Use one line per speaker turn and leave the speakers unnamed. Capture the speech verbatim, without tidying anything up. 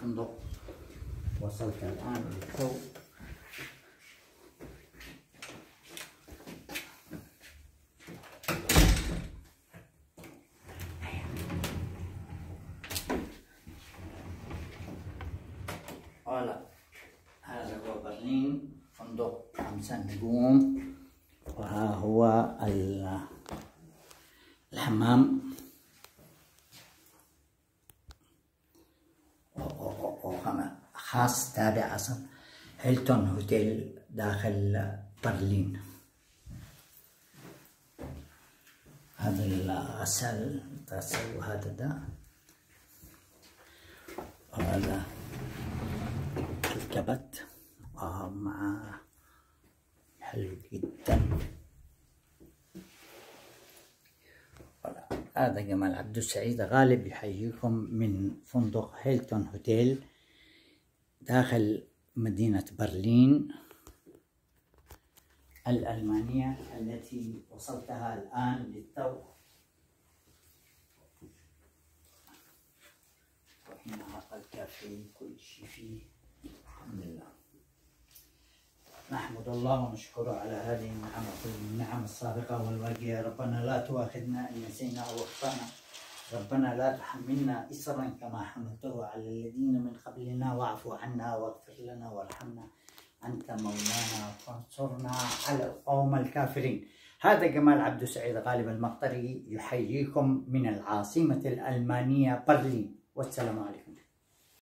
الفندق. وصلت الآن للتو. هلا هذا هو برلين، فندق خمسة نجوم، وها هو الحمام. خاص تابع أصلا هيلتون هوتيل داخل برلين. هذا الغسال غسل، وهذا ده، وهذا الكبت مع حلو جدا. هذا جمال عبد السعيد غالب يحييكم من فندق هيلتون هوتيل داخل مدينة برلين الألمانية التي وصلتها الآن للتو. وهنا هذا الكافيه، كل شيء فيه الحمد لله. نحمد الله ونشكره على هذه النعم النعم السابقة والباقية. ربنا لا تؤاخذنا إن نسينا أو أخطأنا، ربنا لا تحملنا إصرا كما حملته على الذين من قبلنا، واعف عنا واغفر لنا وارحمنا أنت مولانا فانصرنا على القوم الكافرين. هذا جمال عبد السعيد غالب المقطري يحييكم من العاصمة الألمانية برلين، والسلام عليكم.